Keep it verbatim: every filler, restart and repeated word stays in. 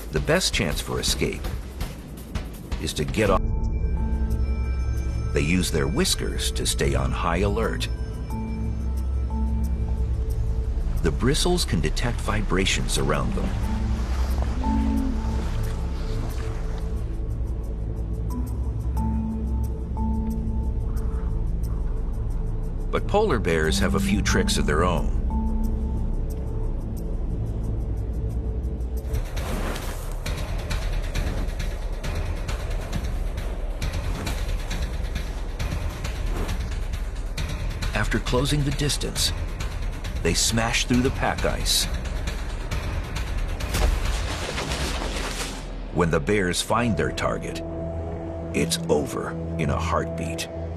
The best chance for escape is to get off. They use their whiskers to stay on high alert. The bristles can detect vibrations around them. But polar bears have a few tricks of their own. After closing the distance, they smash through the pack ice. When the bears find their target, it's over in a heartbeat.